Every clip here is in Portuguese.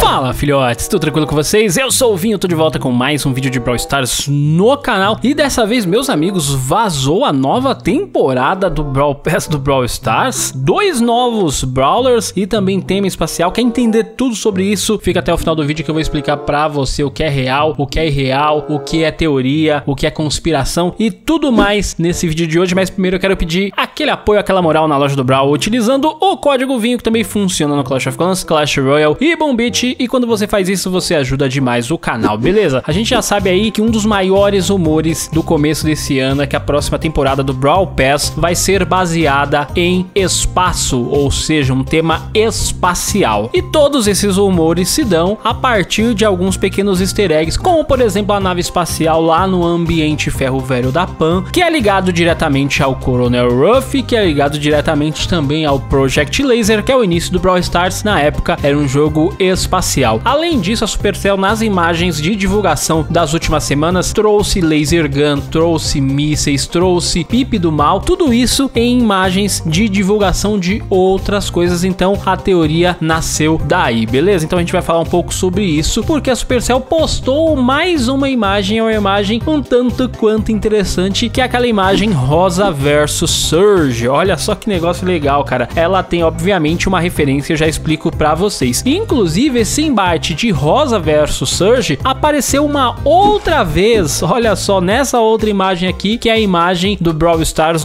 Fala, filhotes, tudo tranquilo com vocês? Eu sou o Vinho, tô de volta com mais um vídeo de Brawl Stars no canal. E dessa vez, meus amigos, vazou a nova temporada do Brawl Pass do Brawl Stars. 2 novos Brawlers e também tema espacial. Quer entender tudo sobre isso? Fica até o final do vídeo que eu vou explicar pra você o que é real, o que é irreal, o que é teoria, o que é conspiração e tudo mais nesse vídeo de hoje. Mas primeiro eu quero pedir aquele apoio, aquela moral na loja do Brawl, utilizando o código Vinho, que também funciona no Clash of Clans, Clash Royale e Bombit. E quando você faz isso, você ajuda demais o canal, beleza? A gente já sabe aí que um dos maiores rumores do começo desse ano é que a próxima temporada do Brawl Pass vai ser baseada em espaço, ou seja, um tema espacial. E todos esses rumores se dão a partir de alguns pequenos easter eggs, como por exemplo a nave espacial lá no ambiente ferro velho da Pan, que é ligado diretamente ao Coronel Ruff, que é ligado diretamente também ao Project Laser, que é o início do Brawl Stars. Na época era um jogo espacial. Além disso, a Supercell nas imagens de divulgação das últimas semanas trouxe Laser Gun, trouxe mísseis, trouxe Pipe do Mal, tudo isso em imagens de divulgação de outras coisas. Então a teoria nasceu daí, beleza? Então a gente vai falar um pouco sobre isso, porque a Supercell postou mais uma imagem um tanto quanto interessante, que é aquela imagem Rosa versus Surge. Olha só que negócio legal, cara. Ela tem obviamente uma referência, eu já explico pra vocês. Inclusive esse embate de Rosa versus Surge apareceu uma outra vez, olha só, nessa outra imagem aqui, que é a imagem do Brawl Stars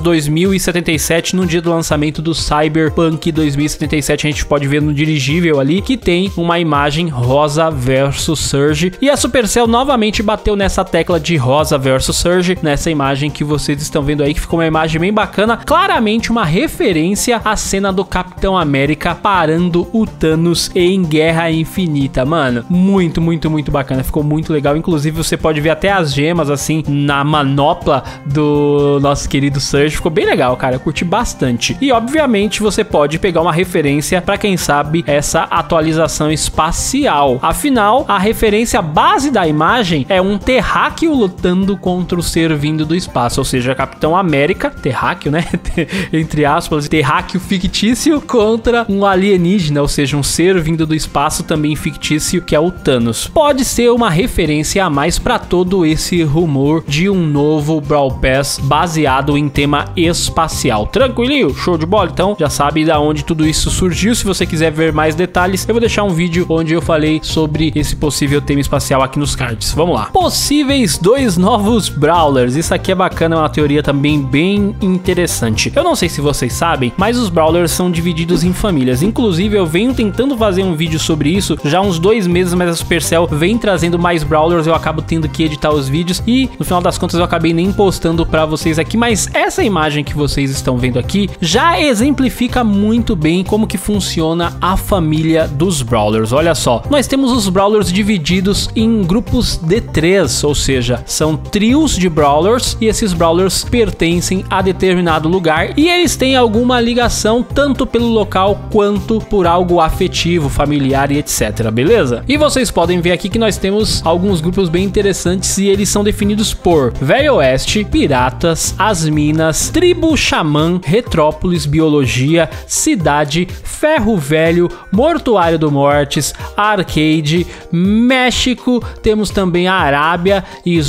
2077, no dia do lançamento do Cyberpunk 2077. A gente pode ver no dirigível ali que tem uma imagem Rosa versus Surge, e a Supercell novamente bateu nessa tecla de Rosa versus Surge, nessa imagem que vocês estão vendo aí, que ficou uma imagem bem bacana, claramente uma referência à cena do Capitão América parando o Thanos em Guerra Infinita, mano. Muito bacana, ficou muito legal. Inclusive você pode ver até as gemas assim na manopla do nosso querido Surge. Ficou bem legal, cara, eu curti bastante. E obviamente você pode pegar uma referência para quem sabe essa atualização espacial. Afinal, a referência base da imagem é um terráqueo lutando contra o ser vindo do espaço, ou seja, Capitão América, terráqueo, né? Entre aspas, terráqueo fictício contra um alienígena, ou seja, um ser vindo do espaço também fictício, que é o Thanos. Pode ser uma referência a mais para todo esse rumor de um novo Brawl Pass baseado em tema espacial. Tranquilinho? Show de bola? Então já sabe da onde tudo isso surgiu. Se você quiser ver mais detalhes, eu vou deixar um vídeo onde eu falei sobre esse possível tema espacial aqui nos cards. Vamos lá. Possíveis 2 novos Brawlers. Isso aqui é bacana, é uma teoria também bem interessante. Eu não sei se vocês sabem, mas os Brawlers são divididos em famílias. Inclusive eu venho tentando fazer um vídeo sobre isso já há uns 2 meses, mas a Supercell vem trazendo mais Brawlers, eu acabo tendo que editar os vídeos e no final das contas eu acabei nem postando pra vocês aqui. Mas essa imagem que vocês estão vendo aqui já exemplifica muito bem como que funciona a família dos Brawlers. Olha só, nós temos os Brawlers divididos em grupos de 3, ou seja, são trios de Brawlers, e esses Brawlers pertencem a determinado lugar e eles têm alguma ligação tanto pelo local quanto por algo afetivo, familiar e etc, beleza? E vocês podem ver aqui que nós temos alguns grupos bem interessantes e eles são definidos por Velho Oeste, Piratas, As Minas, Tribo Xamã, Retrópolis, Biologia, Cidade, Ferro Velho, Mortuário do Mortes, Arcade, México, temos também a Arábia,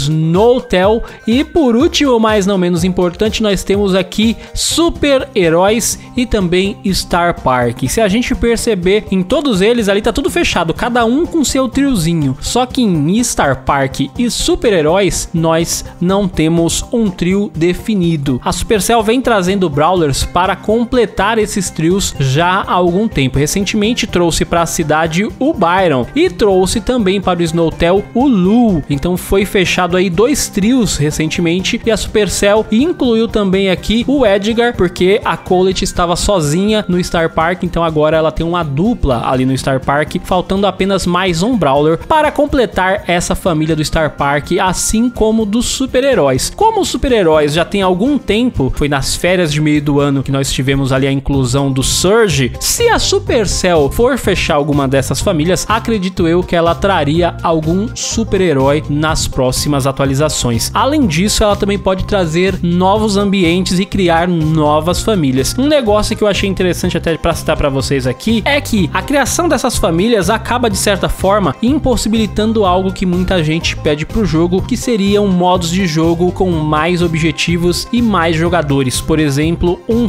Snowtel e por último, mas não menos importante, nós temos aqui Super Heróis e também Star Park. Se a gente perceber, em todos eles ali tá tudo fechado, cada um com seu triozinho. Só que em Star Park e Super Heróis nós não temos um trio definido. A Supercell vem trazendo Brawlers para completar esses trios já há algum tempo. Recentemente trouxe para a cidade o Byron e trouxe também para o Snowtel o Lu. Então foi fechado aí 2 trios recentemente e a Supercell incluiu também aqui o Edgar, porque a Colette estava sozinha no Star Park, então agora ela tem uma dupla ali no Star Park, faltando apenas mais um Brawler para completar essa família do Star Park, assim como dos super-heróis. Como os super-heróis já tem algum tempo, foi nas férias de meio do ano que nós tivemos ali a inclusão do Surge, se a Supercell for fechar alguma dessas famílias, acredito eu que ela traria algum super-herói nas próximas atualizações. Além disso, ela também pode trazer novos ambientes e criar novas famílias. Um negócio que eu achei interessante até para citar para vocês aqui é que a criação dessas famílias beleza, acaba de certa forma impossibilitando algo que muita gente pede pro jogo, que seriam modos de jogo com mais objetivos e mais jogadores, por exemplo, um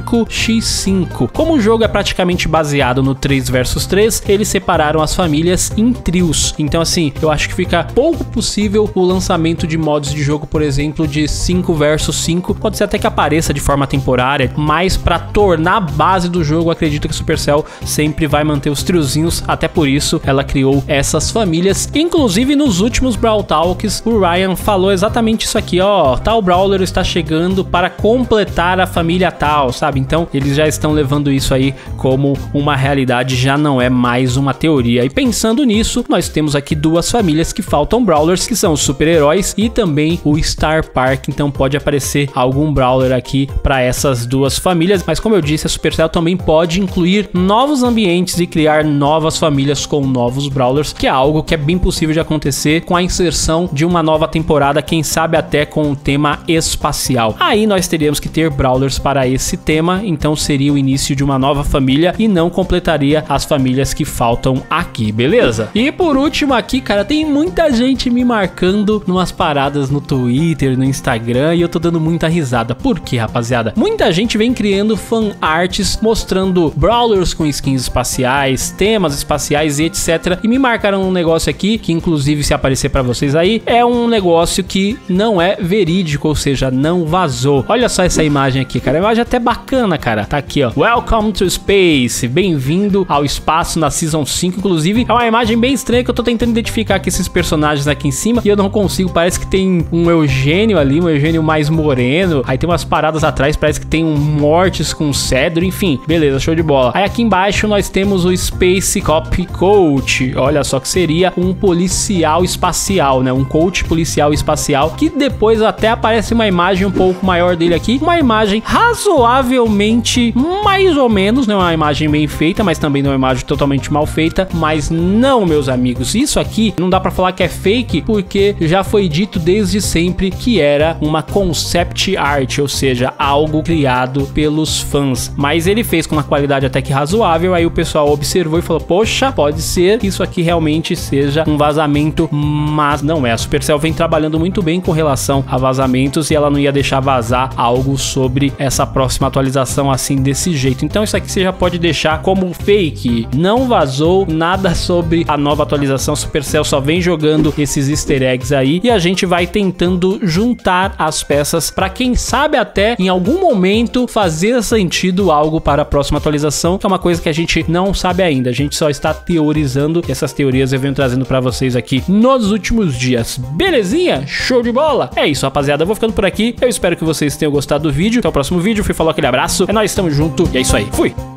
5x5. Como o jogo é praticamente baseado no 3 versus 3, eles separaram as famílias em trios. Então assim, eu acho que fica pouco possível o lançamento de modos de jogo, por exemplo, de 5 versus 5. Pode ser até que apareça de forma temporária, mas para tornar a base do jogo, acredito que a Supercell sempre vai manter os triozinhos, até por isso ela criou essas famílias. Inclusive nos últimos Brawl Talks, o Ryan falou exatamente isso aqui, ó, tal Brawler está chegando para completar a família tal, sabe? Então eles já estão levando isso aí como uma realidade, já não é mais uma teoria. E pensando nisso, nós temos aqui duas famílias que faltam Brawlers, que são os super-heróis e também o Star Park, então pode aparecer algum Brawler aqui para essas duas famílias, mas como eu disse, a Supercell também pode incluir novos ambientes e criar novas famílias com novos Brawlers, que é algo que é bem possível de acontecer com a inserção de uma nova temporada, quem sabe até com o tema espacial. Aí nós teríamos que ter Brawlers para esse tema, então seria o início de uma nova família e não completaria as famílias que faltam aqui, beleza? E por último aqui, cara, tem muita gente me marcando numas paradas no Twitter, no Instagram, e eu tô dando muita risada. Por quê, rapaziada? Muita gente vem criando fan arts mostrando Brawlers com skins espaciais, temas espaciais e etc. E me marcaram um negócio aqui, que inclusive se aparecer pra vocês aí, é um negócio que não é verídico, ou seja, não vazou. Olha só essa imagem aqui, cara. A imagem é até bacana, cara. Tá aqui, ó. Welcome to Space. Bem-vindo ao espaço na Season 5. Inclusive, é uma imagem bem estranha que eu tô tentando identificar aqui esses personagens aqui em cima e eu não consigo. Parece que tem um Eugênio ali, um Eugênio mais moreno. Aí tem umas paradas atrás, parece que tem um Mortis com Cedro. Enfim, beleza, show de bola. Aí aqui embaixo nós temos o Space Cop Coach. Olha só que seria um policial espacial, né? Um coach policial espacial, que depois até aparece uma imagem um pouco maior dele aqui. Uma imagem razoavelmente, mais ou menos, né? Uma imagem bem feita, mas também não é uma imagem totalmente mal feita. Mas não, meus amigos, isso aqui não dá pra falar que é fake, porque já foi dito desde sempre que era uma concept art, ou seja, algo criado pelos fãs. Mas ele fez com uma qualidade até que razoável, aí o pessoal observou e falou, poxa, pode ser que isso aqui realmente seja um vazamento, mas não é. A Supercell vem trabalhando muito bem com relação a vazamentos e ela não ia deixar vazar algo sobre essa próxima atualização assim, desse jeito. Então isso aqui você já pode deixar como fake. Não vazou nada sobre a nova atualização. Supercell só vem jogando esses easter eggs aí e a gente vai tentando juntar as peças para quem sabe até em algum momento fazer sentido algo para a próxima atualização, que é uma coisa que a gente não sabe ainda. A gente só está teorizando e essas teorias eu venho trazendo para vocês aqui nos últimos dias. Belezinha? Show de bola? É isso, rapaziada. Eu vou ficando por aqui. Eu espero que vocês tenham gostado do vídeo. Até o próximo vídeo. Fui, falou, aquele abraço. É nóis, tamo junto. E é isso aí. Fui!